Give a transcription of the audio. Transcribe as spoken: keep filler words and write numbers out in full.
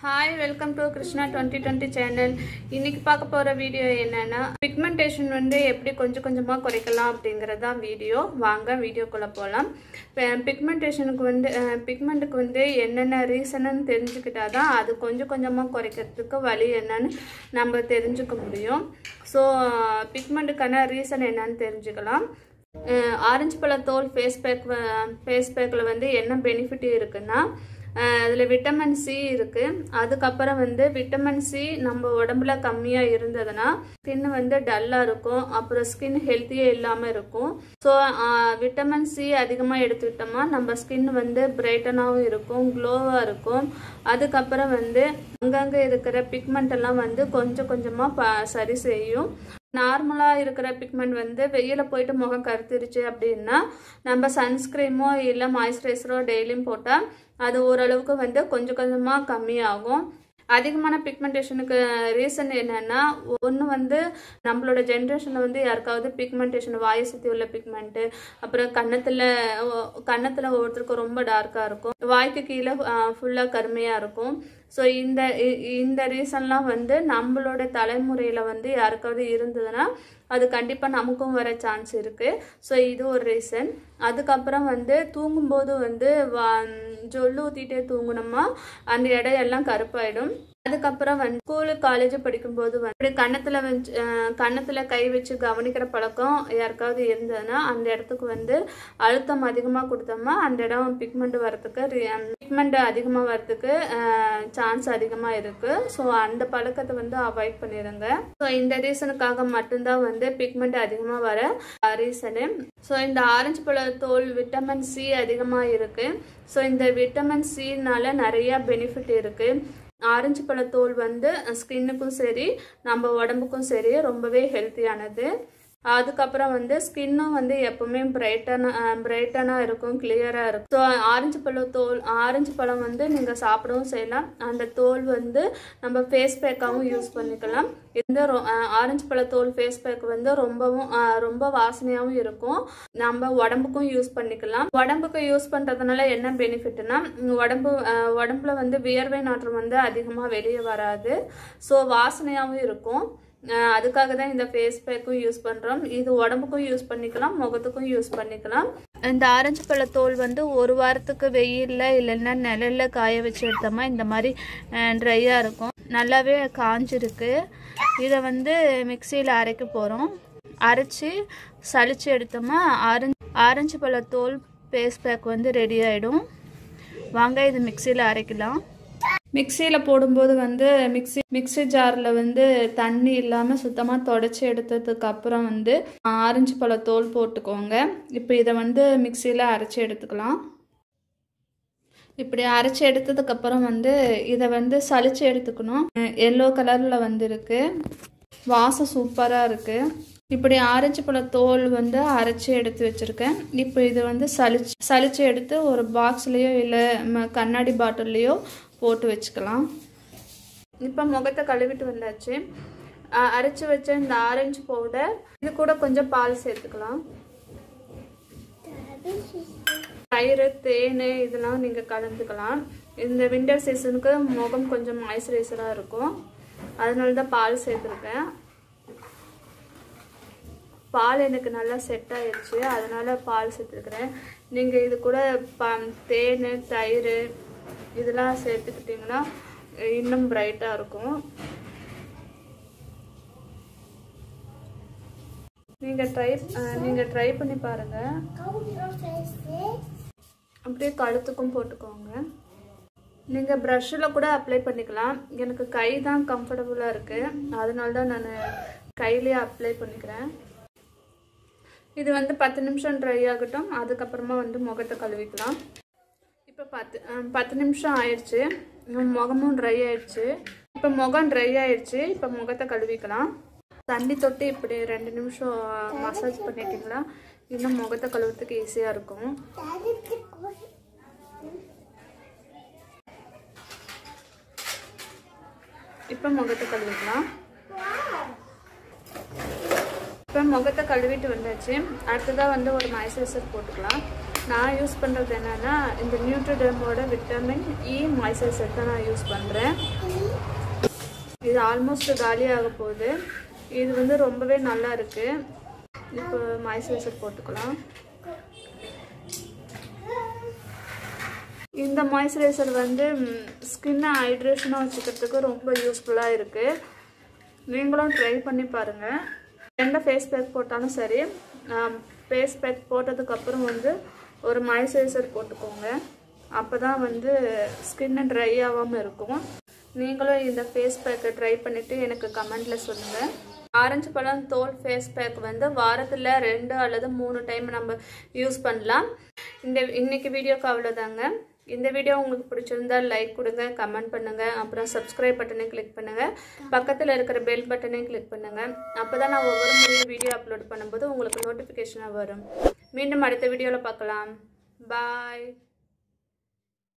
Hi, welcome to Krishna twenty twenty channel. இன்னைக்கு பார்க்க போற வீடியோ என்னன்னா pigmentation வந்து எப்படி கொஞ்சம் கொஞ்சமா குறைக்கலாம் அப்படிங்கறத வீடியோ. வாங்க வீடியோக்குள்ள போலாம். pigmentationக்கு வந்து pigmentக்கு வந்து என்னென்ன ரீசன்னு தெரிஞ்சுக்கிட்டாதான் அது கொஞ்சம் கொஞ்சமா குறைக்கிறதுக்கு வழி என்னன்னு நம்ம தெரிஞ்சுக்க முடியும். சோ pigmentக்கான ரீசன் என்னன்னு தெரிஞ்சுக்கலாம். ஆரஞ்சு பழ தோல் ஃபேஸ் பேக் ஃபேஸ் பேக்ல வந்து என்ன பெனிஃபிட் இருக்குன்னா அதில் விட்டமின் சி இருக்கு. அதுக்கப்புறம் வந்து விட்டமின் சி நம்ம உடம்புல கம்மியா இருந்ததுன்னா ஸ்கின் வந்து டல்லா இருக்கும், அப்புறம் ஸ்கின் ஹெல்த்தியே இல்லாம இருக்கும். ஸோ விட்டமின் சி அதிகமா எடுத்துக்கிட்டோம்னா நம்ம ஸ்கின் வந்து பிரைட்டனாகவும் இருக்கும், க்ளோவா இருக்கும். அதுக்கப்புறம் வந்து அங்கங்க இருக்கிற பிக்மெண்ட் எல்லாம் வந்து கொஞ்சம் கொஞ்சமா சரி செய்யும். நார்மலா இருக்கிற பிக்மெண்ட் வந்து வெயில போயிட்டு முகம் கருத்துருச்சு அப்படின்னா நம்ம சன்ஸ்கிரீமோ இல்லை மாய்ஸ்சரைசரோ டெய்லியும் போட்டால் அது ஓரளவுக்கு வந்து கொஞ்சம் கொஞ்சமா கம்மியாகும். அதிகமான பிக்மெண்டேஷனுக்கு ரீசன் என்னன்னா ஒன்று வந்து நம்மளோட ஜென்ரேஷனில் வந்து யாருக்காவது பிக்மெண்டேஷன் வாயை சுற்றி உள்ள பிக்மெண்ட்டு, அப்புறம் கன்னத்தில் கன்னத்தில் ஒவ்வொருத்தருக்கும் ரொம்ப டார்க்காக இருக்கும், வாய்க்கு கீழே ஃபுல்லாக கருமையாக இருக்கும். ஸோ இந்த இந்த ரீசன்லாம் வந்து நம்மளோட தலைமுறையில் வந்து யாருக்காவது இருந்ததுன்னா அது கண்டிப்பாக நமக்கும் வர சான்ஸ் இருக்குது. ஸோ இது ஒரு ரீசன். அதுக்கப்புறம் வந்து தூங்கும்போது வந்து ஜொல்லு ஊற்றிட்டே தூங்கினோமா அந்த இடம் எல்லாம் கருப்பாயிடும். அதுக்கப்புறம் வந்து ஸ்கூலு காலேஜ் படிக்கும்போது வந்து கன்னத்துல வச்சு கன்னத்துல கை வச்சு கவனிக்கிற பழக்கம் யாருக்காவது இருந்ததுன்னா அந்த இடத்துக்கு வந்து அழுத்தம் அதிகமாக கொடுத்தோம்னா அந்த இடம் பிக்மெண்ட் வரத்துக்கு பிக்மெண்ட் அதிகமாக வரத்துக்கு சான்ஸ் அதிகமாக இருக்கு. ஸோ அந்த பழக்கத்தை வந்து அவாய்ட் பண்ணிடுங்க. ஸோ இந்த ரீசனுக்காக மட்டும்தான் வந்து பிக்மெண்ட் அதிகமாக வர ரீசனு. ஸோ இந்த ஆரஞ்சு பழ தோல் விட்டமின் சி அதிகமாக இருக்கு. ஸோ இந்த விட்டமின் சினால நிறைய பெனிஃபிட் இருக்கு. ஆரஞ்சு பழ தோல் வந்து ஸ்கின்னுக்கும் சரி நம்ம உடம்புக்கும் சரி ரொம்பவே ஹெல்த்தியானது. அதுக்கப்புறம் வந்து ஸ்கின்னும் வந்து எப்பவுமே பிரைட்டனா பிரைட்டனா இருக்கும், கிளியரா இருக்கும். ஸோ ஆரஞ்சு பழ தோல் ஆரஞ்சு பழம் வந்து நீங்க சாப்பிடவும் செய்யலாம். அந்த தோல் வந்து நம்ம ஃபேஸ் பேக்காகவும் யூஸ் பண்ணிக்கலாம். இந்த ஆரஞ்சு பழ தோல் ஃபேஸ் பேக் வந்து ரொம்பவும் ரொம்ப வாசனையாகவும் இருக்கும். நம்ம உடம்புக்கும் யூஸ் பண்ணிக்கலாம். உடம்புக்கு யூஸ் பண்றதுனால என்ன பெனிஃபிட்னா உடம்பு உடம்புல வந்து வியர்வை நாற்றம் வந்து அதிகமா வெளியே வராது. ஸோ வாசனையாகவும் இருக்கும். அதுக்காக தான் இந்த ஃபேஸ் பேக்கும் யூஸ் பண்ணுறோம். இது உடம்புக்கும் யூஸ் பண்ணிக்கலாம், முகத்துக்கும் யூஸ் பண்ணிக்கலாம். இந்த ஆரஞ்சு பழ தோல் வந்து ஒரு வாரத்துக்கு வெயிலில் இல்லைன்னா நிழல்ல காய வச்சு எடுத்தோமா இந்த மாதிரி ட்ரையாக இருக்கும். நல்லாவே காஞ்சிருக்கு. இதை வந்து மிக்சியில் அரைக்க போகிறோம். அரைச்சி சளிச்சு எடுத்தோமா ஆரஞ்சு ஆரஞ்சு பழ தோல் ஃபேஸ் பேக் வந்து ரெடி ஆகிடும். வாங்க இது மிக்சியில் அரைக்கலாம். மிக்சியில் போடும்போது வந்து மிக்சி மிக்சி ஜாரில் வந்து தண்ணி இல்லாமல் சுத்தமாக தொடச்சி எடுத்ததுக்கு அப்புறம் வந்து ஆரஞ்சு பழ தோல் போட்டுக்கோங்க. இப்போ இதை வந்து மிக்சியில் அரைச்சி எடுத்துக்கலாம். இப்படி அரைச்சி எடுத்ததுக்கப்புறம் வந்து இதை வந்து சளிச்சு எடுத்துக்கணும். எல்லோ கலரில் வந்து இருக்கு, வாசம் சூப்பராக இருக்குது. இப்படி ஆரஞ்சு பழ தோல் வந்து அரைச்சி எடுத்து வச்சுருக்கேன். இப்போ இது வந்து சளிச்சு சளிச்சு எடுத்து ஒரு பாக்ஸ்லேயோ இல்லை கண்ணாடி பாட்டில்லையோ போட்டு வச்சுக்கலாம். இப்போ முகத்தை கழுவிட்டு வந்தாச்சு. அரைச்சி வச்ச இந்த ஆரஞ்சு பவுடர் இது கூட கொஞ்சம் பால் சேர்த்துக்கலாம். தயிர், தேன் இதெல்லாம் நீங்கள் கலந்துக்கலாம். இந்த வின்டர் சீசனுக்கு முகம் கொஞ்சம் மாய்ஸ்சரைசராக இருக்கும், அதனால தான் பால் சேர்த்துருக்கேன். பால் எனக்கு நல்லா செட் ஆயிடுச்சு, அதனால பால் சேர்த்துருக்குறேன். நீங்கள் இது கூட ப தேன், தயிர் இதெல்லாம் சேர்த்துக்கிட்டிங்கன்னா இன்னும் பிரைட்டாக இருக்கும். நீங்கள் ட்ரை நீங்கள் ட்ரை பண்ணி பாருங்கள். அப்படியே கழுத்துக்கும் போட்டுக்கோங்க. நீங்கள் ப்ரஷ்ஷில் கூட அப்ளை பண்ணிக்கலாம். எனக்கு கை தான் கம்ஃபர்டபுளாக இருக்குது, அதனால தான் நான் கையிலே அப்ளை பண்ணிக்கிறேன். இது வந்து பத்து நிமிஷம் ட்ரை ஆகட்டும். அதுக்கப்புறமா வந்து முகத்தை கழுவிக்கலாம். இப்போ பத்து பத்து நிமிஷம் ஆயிடுச்சு. முகமும் ட்ரை ஆயிடுச்சு. இப்போ முகம் ட்ரை ஆயிடுச்சு. இப்போ முகத்தை கழுவிக்கலாம். தண்ணி தொட்டு இப்படி ரெண்டு நிமிஷம் மசாஜ் பண்ணிட்டீங்களா இன்னும் முகத்தை கழுவுறதுக்கு ஈஸியாக இருக்கும். இப்போ முகத்தை கழுவிக்கலாம். இப்போ முகத்தை கழுவிட்டு வந்தாச்சு. அடுத்ததாக வந்து ஒரு மாய்ஸ்சரைசர் போட்டுக்கலாம். நான் யூஸ் பண்ணுறது என்னென்னா இந்த நியூட்ரிடர்மோட விட்டமின் இ மாய்ஸ்சரைசர் தான் நான் யூஸ் பண்ணுறேன். இது ஆல்மோஸ்ட் காலியாக போகுது. இது வந்து ரொம்பவே நல்லா இருக்குது. இப்போ மாய்ஸ்சரைசர் போட்டுக்கலாம். இந்த மாய்ஸ்சரைசர் வந்து ஸ்கின்னை ஹைட்ரேஷனாக வச்சுக்கிறதுக்கு ரொம்ப யூஸ்ஃபுல்லாக இருக்குது. நீங்களும் ட்ரை பண்ணி பாருங்கள். எந்த ஃபேஸ் பேக் போட்டாலும் சரி, ஃபேஸ் பேக் போட்டதுக்கப்புறம் வந்து ஒரு மாய்ஸ்சரைசர் போட்டுக்கோங்க. அப்போ தான் வந்து ஸ்கின்னு ட்ரை ஆகாமல் இருக்கும். நீங்களும் இந்த ஃபேஸ் பேக்கை ட்ரை பண்ணிவிட்டு எனக்கு கமெண்டில் சொல்லுங்கள். ஆரஞ்சு பழம் தோல் ஃபேஸ் பேக் வந்து வாரத்தில் ரெண்டு அல்லது மூணு டைம் நம்ம யூஸ் பண்ணலாம். இந்த இன்னைக்கு வீடியோக்கு அவ்வளோதாங்க. இந்த வீடியோ உங்களுக்கு பிடிச்சிருந்தா லைக் கொடுங்க, கமெண்ட் பண்ணுங்கள், அப்புறம் சப்ஸ்கிரைப் பட்டனை கிளிக் பண்ணுங்கள், பக்கத்தில் இருக்கிற பெல் பட்டனை கிளிக் பண்ணுங்கள். அப்போ தான் நான் ஒவ்வொரு முறையும் வீடியோ அப்லோட் பண்ணும்போது உங்களுக்கு நோட்டிஃபிகேஷனாக வரும். மீண்டும் அடுத்த வீடியோவில் பார்க்கலாம். பாய்.